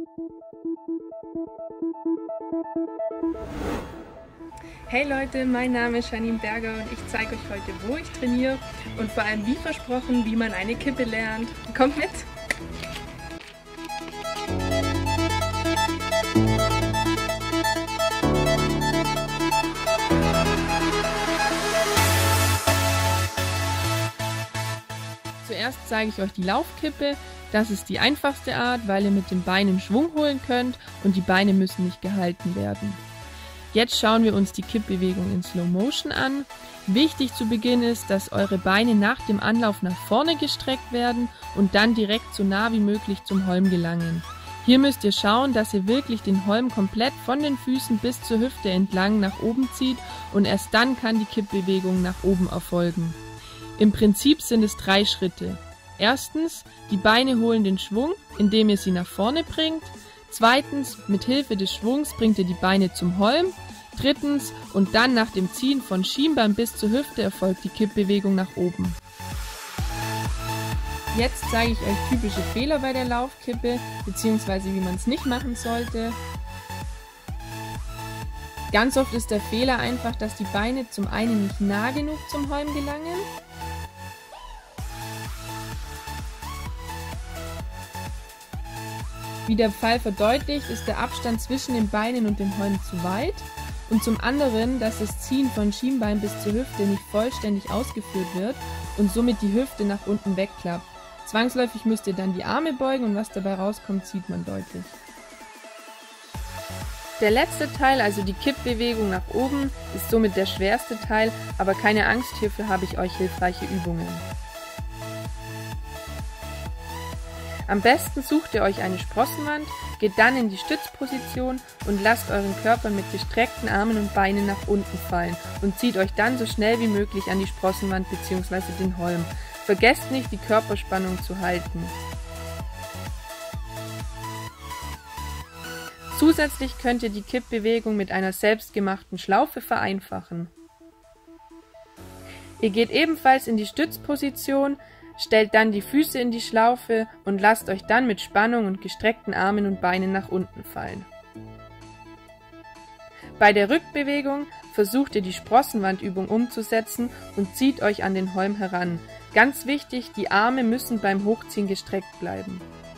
Hey Leute, mein Name ist Janine Berger und ich zeige euch heute, wo ich trainiere und vor allem wie versprochen, wie man eine Kippe lernt. Kommt mit! Zuerst zeige ich euch die Laufkippe. Das ist die einfachste Art, weil ihr mit den Beinen Schwung holen könnt und die Beine müssen nicht gehalten werden. Jetzt schauen wir uns die Kippbewegung in Slow Motion an. Wichtig zu Beginn ist, dass eure Beine nach dem Anlauf nach vorne gestreckt werden und dann direkt so nah wie möglich zum Holm gelangen. Hier müsst ihr schauen, dass ihr wirklich den Holm komplett von den Füßen bis zur Hüfte entlang nach oben zieht und erst dann kann die Kippbewegung nach oben erfolgen. Im Prinzip sind es 3 Schritte. Erstens, die Beine holen den Schwung, indem ihr sie nach vorne bringt. Zweitens, mit Hilfe des Schwungs bringt ihr die Beine zum Holm. Drittens, und dann nach dem Ziehen von Schienbein bis zur Hüfte erfolgt die Kippbewegung nach oben. Jetzt zeige ich euch typische Fehler bei der Laufkippe, beziehungsweise wie man es nicht machen sollte. Ganz oft ist der Fehler einfach, dass die Beine zum einen nicht nah genug zum Holm gelangen. Wie der Fall verdeutlicht, ist der Abstand zwischen den Beinen und dem Holm zu weit. Und zum anderen, dass das Ziehen von Schienbein bis zur Hüfte nicht vollständig ausgeführt wird und somit die Hüfte nach unten wegklappt. Zwangsläufig müsst ihr dann die Arme beugen und was dabei rauskommt, sieht man deutlich. Der letzte Teil, also die Kippbewegung nach oben, ist somit der schwerste Teil, aber keine Angst, hierfür habe ich euch hilfreiche Übungen. Am besten sucht ihr euch eine Sprossenwand, geht dann in die Stützposition und lasst euren Körper mit gestreckten Armen und Beinen nach unten fallen und zieht euch dann so schnell wie möglich an die Sprossenwand bzw. den Holm. Vergesst nicht, die Körperspannung zu halten. Zusätzlich könnt ihr die Kippbewegung mit einer selbstgemachten Schlaufe vereinfachen. Ihr geht ebenfalls in die Stützposition, stellt dann die Füße in die Schlaufe und lasst euch dann mit Spannung und gestreckten Armen und Beinen nach unten fallen. Bei der Rückbewegung versucht ihr die Sprossenwandübung umzusetzen und zieht euch an den Holm heran. Ganz wichtig, die Arme müssen beim Hochziehen gestreckt bleiben.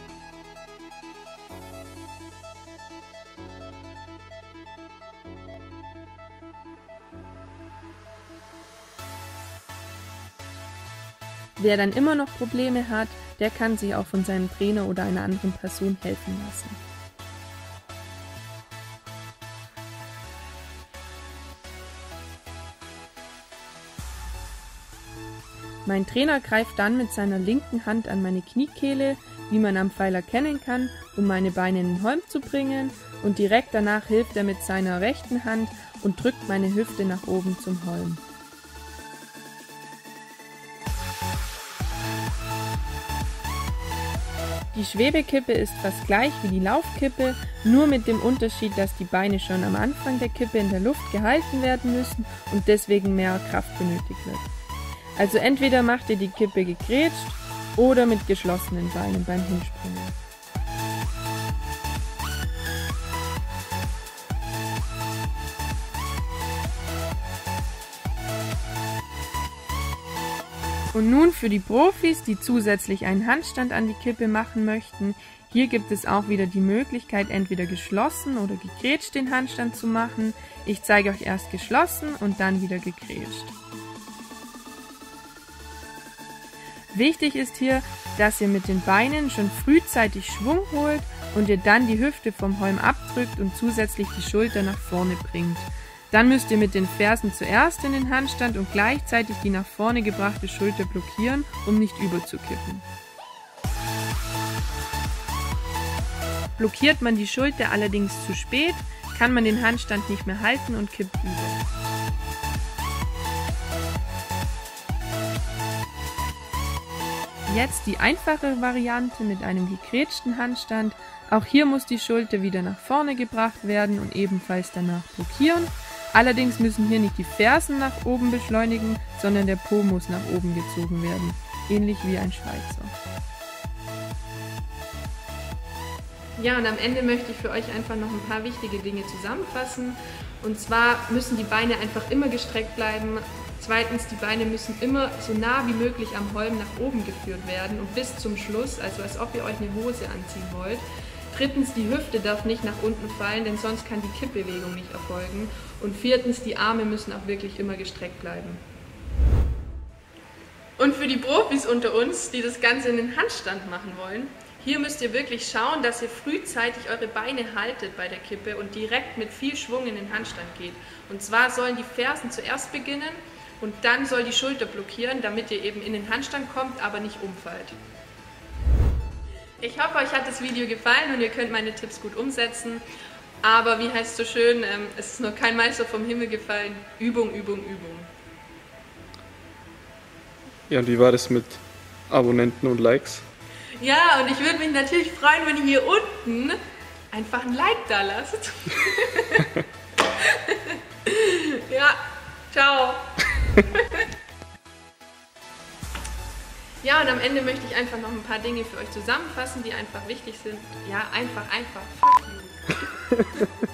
Wer dann immer noch Probleme hat, der kann sich auch von seinem Trainer oder einer anderen Person helfen lassen. Mein Trainer greift dann mit seiner linken Hand an meine Kniekehle, wie man am Pfeil erkennen kann, um meine Beine in den Holm zu bringen, und direkt danach hilft er mit seiner rechten Hand und drückt meine Hüfte nach oben zum Holm. Die Schwebekippe ist fast gleich wie die Laufkippe, nur mit dem Unterschied, dass die Beine schon am Anfang der Kippe in der Luft gehalten werden müssen und deswegen mehr Kraft benötigt wird. Also entweder macht ihr die Kippe gegrätscht oder mit geschlossenen Beinen beim Hinspringen. Und nun für die Profis, die zusätzlich einen Handstand an die Kippe machen möchten. Hier gibt es auch wieder die Möglichkeit, entweder geschlossen oder gegrätscht den Handstand zu machen. Ich zeige euch erst geschlossen und dann wieder gegrätscht. Wichtig ist hier, dass ihr mit den Beinen schon frühzeitig Schwung holt und ihr dann die Hüfte vom Holm abdrückt und zusätzlich die Schulter nach vorne bringt. Dann müsst ihr mit den Fersen zuerst in den Handstand und gleichzeitig die nach vorne gebrachte Schulter blockieren, um nicht überzukippen. Blockiert man die Schulter allerdings zu spät, kann man den Handstand nicht mehr halten und kippt über. Jetzt die einfache Variante mit einem gegrätschten Handstand. Auch hier muss die Schulter wieder nach vorne gebracht werden und ebenfalls danach blockieren. Allerdings müssen hier nicht die Fersen nach oben beschleunigen, sondern der Po muss nach oben gezogen werden, ähnlich wie ein Schweizer. Ja, und am Ende möchte ich für euch einfach noch ein paar wichtige Dinge zusammenfassen. Und zwar müssen die Beine einfach immer gestreckt bleiben. Zweitens, die Beine müssen immer so nah wie möglich am Holm nach oben geführt werden und bis zum Schluss, also als ob ihr euch eine Hose anziehen wollt. Drittens, die Hüfte darf nicht nach unten fallen, denn sonst kann die Kippbewegung nicht erfolgen. Und viertens, die Arme müssen auch wirklich immer gestreckt bleiben. Und für die Profis unter uns, die das Ganze in den Handstand machen wollen, hier müsst ihr wirklich schauen, dass ihr frühzeitig eure Beine haltet bei der Kippe und direkt mit viel Schwung in den Handstand geht. Und zwar sollen die Fersen zuerst beginnen und dann soll die Schulter blockieren, damit ihr eben in den Handstand kommt, aber nicht umfallt. Ich hoffe, euch hat das Video gefallen und ihr könnt meine Tipps gut umsetzen. Aber wie heißt es so schön, es ist noch kein Meister vom Himmel gefallen. Übung, Übung, Übung. Ja, und wie war das mit Abonnenten und Likes? Ja, und ich würde mich natürlich freuen, wenn ihr hier unten einfach ein Like da lasst. Ja, ciao. Ja, und am Ende möchte ich einfach noch ein paar Dinge für euch zusammenfassen, die einfach wichtig sind. Ja, einfach, fuck you.